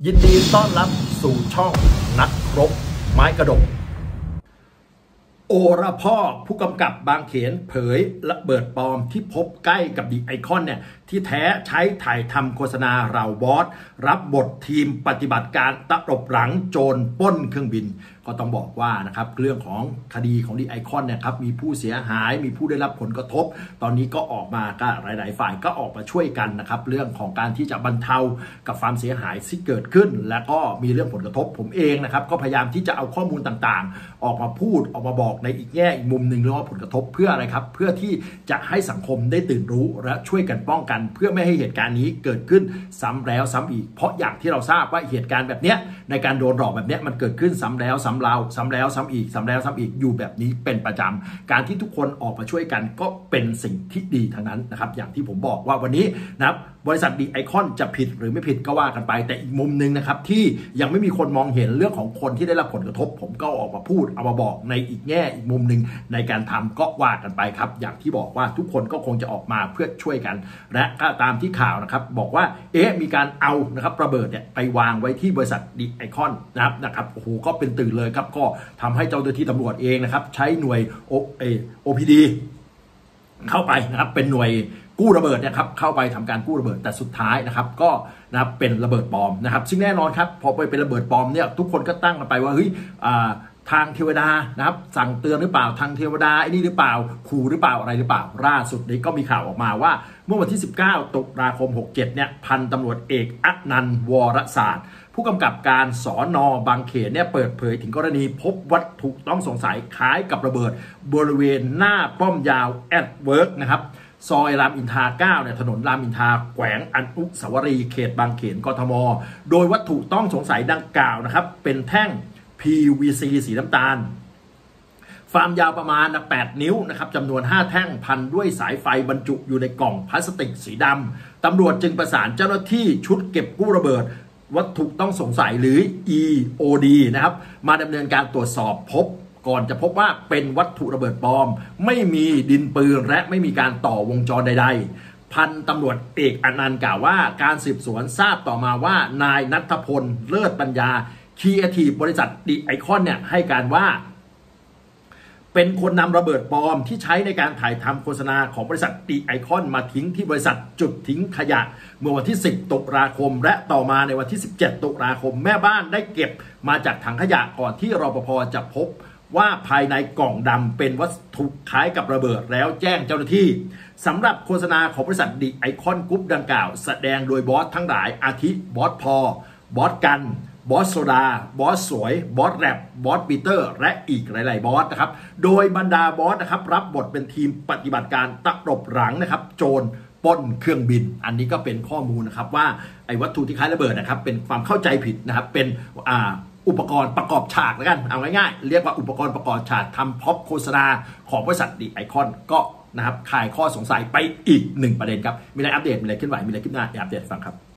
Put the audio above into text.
ยินดีต้อนรับสู่ช่องนักรบไม้กระดกโอระพ่อผู้กำกับบางเขนเผยระเบิดปลอมที่พบใกล้กับดีไอคอนเนี่ยที่แท้ใช้ถ่ายทำโฆษณาเราบอสรับบททีมปฏิบัติการตะรบหลังโจรปล้นเครื่องบินก็ต้องบอกว่านะครับเรื่องของคดีของดีไอคอนเนี่ยครับมีผู้เสียหายมีผู้ได้รับผลกระทบตอนนี้ก็ออกมาก็หลายๆฝ่ายก็ออกมาช่วยกันนะครับเรื่องของการที่จะบรรเทากับความเสียหายที่เกิดขึ้นและก็มีเรื่องผลกระทบผมเองนะครับก็พยายามที่จะเอาข้อมูลต่างๆออกมาพูดออกมาบอกในอีกแง่อีกมุมหนึ่งเรื่องว่าผลกระทบเพื่ออะไรครับเพื่อที่จะให้สังคมได้ตื่นรู้และช่วยกันป้องกันเพื่อไม่ให้เหตุการณ์นี้เกิดขึ้นซ้ำแล้วซ้ำอีกเพราะอย่างที่เราทราบว่าเหตุการณ์แบบนี้ในการโดนหลอกแบบนี้มันเกิดขึ้นซ้ำแล้วซ้ำเล่าซ้ำแล้วซ้ำอีกซ้ำแล้วซ้ำอีกอยู่แบบนี้เป็นประจำการที่ทุกคนออกมาช่วยกันก็เป็นสิ่งที่ดีทั้งนั้นนะครับอย่างที่ผมบอกว่าวันนี้นะครับบริษัทดีไอคอนจะผิดหรือไม่ผิดก็ว่ากันไปแต่อีกมุมนึงนะครับที่ยังไม่มีคนมองเห็นเรื่องของคนที่ได้รับผลกระทบผมก็ออกมาพูดเอามาบอกในอีกแง่อีกมุมนึงในการทำก็ว่ากันไปครับอย่างที่บอกว่าทุกคนก็คงจะออกมาเพื่อช่วยกันและก็ตามที่ข่าวนะครับบอกว่ามีการเอานะครับระเบิดเนี่ยไปวางไว้ที่บริษัทดีไอคอนนะครับโอ้โหก็เป็นตื่นเลยครับก็ทำให้เจ้าหน้าที่ตำรวจเองนะครับใช้หน่วย OPD เข้าไปนะครับเป็นหน่วยกู้ระเบิดเนี่ยครับเข้าไปทำการกู้ระเบิดแต่สุดท้ายนะครับก็นะครับเป็นระเบิดปลอมนะครับซึ่งแน่นอนครับพอไปเป็นระเบิดปลอมเนี่ยทุกคนก็ตั้งกันไปว่าเฮ้ยทางเทวดานะครับสั่งเตือนหรือเปล่าทางเทวดาไอ้นี่หรือเปล่าขู่หรือเปล่าอะไรหรือเปล่าล่าสุดนี้ก็มีข่าวออกมาว่าเมื่อวันที่19ตุลาคม67เนี่ยพันตำรวจเอกอนันต์วรศาสตร์ผู้กำกับการสน.บางเขนเนี่ยเปิดเผยถึงกรณีพบวัตถุต้องสงสัยคล้ายกับระเบิดบริเวณหน้าป้อมยาวแอดเวิร์กนะครับซอยรามอินทรา9เนี่ยถนนรามอินทราแขวงอนุสาวรีย์เขตบางเขนกทมโดยวัตถุต้องสงสัยดังกล่าวนะครับเป็นแท่ง PVC สีน้ำตาลความยาวประมาณ8 นิ้วนะครับจำนวน5แท่งพันด้วยสายไฟบรรจุอยู่ในกล่องพลาสติกสีดำตำรวจจึงประสานเจ้าหน้าที่ชุดเก็บกู้ระเบิดวัตถุต้องสงสัยหรือ EOD นะครับมาดำเนินการตรวจสอบพบก่อนจะพบว่าเป็นวัตถุระเบิดปลอมไม่มีดินปืนและไม่มีการต่อวงจรใดๆพันตำรวจเอกอนันต์กล่าวว่าการสืบสวนทราบต่อมาว่านายณัฐพลเลิศปัญญาครีเอทีฟบริษัทดีไอคอนเนี่ยให้การว่าเป็นคนนำระเบิดปลอมที่ใช้ในการถ่ายทำโฆษณาของบริษัทดีไอคอนมาทิ้งที่บริษัทจุดทิ้งขยะเมื่อวันที่10ตุลาคมและต่อมาในวันที่17ตุลาคมแม่บ้านได้เก็บมาจากถังขยะก่อนที่รปภ.จะพบว่าภายในกล่องดำเป็นวัตถุคล้ายกับระเบิดแล้วแจ้งเจ้าหน้าที่สำหรับโฆษณาของบริษัทดีไอคอนกรุ๊ปดังกล่าวแสดงโดยบอสทั้งหลายอาทิบอสพอบอสกันบอสโซดาบอสสวยบอสแรปบอสปีเตอร์และอีกหลายๆบอสนะครับโดยบรรดาบอสนะครับรับบทเป็นทีมปฏิบัติการตะรบหลังนะครับโจรปล้นเครื่องบินอันนี้ก็เป็นข้อมูลนะครับว่าไอ้วัตถุที่คล้ายระเบิดนะครับเป็นความเข้าใจผิดนะครับเป็นอุปกรณ์ประกอบฉากแล้วกันเอาง่ายๆเรียกว่าอุปกรณ์ประกอบฉากทำพ็อปโฆษณาของบริษัทดีไอคอนก็นะครับคลายข้อสงสัยไปอีก1ประเด็นครับมีอะไรอัปเดตมีอะไรเคลื่อนไหวมีอะไรขึ้นหน้าอัปเดตฟังครับ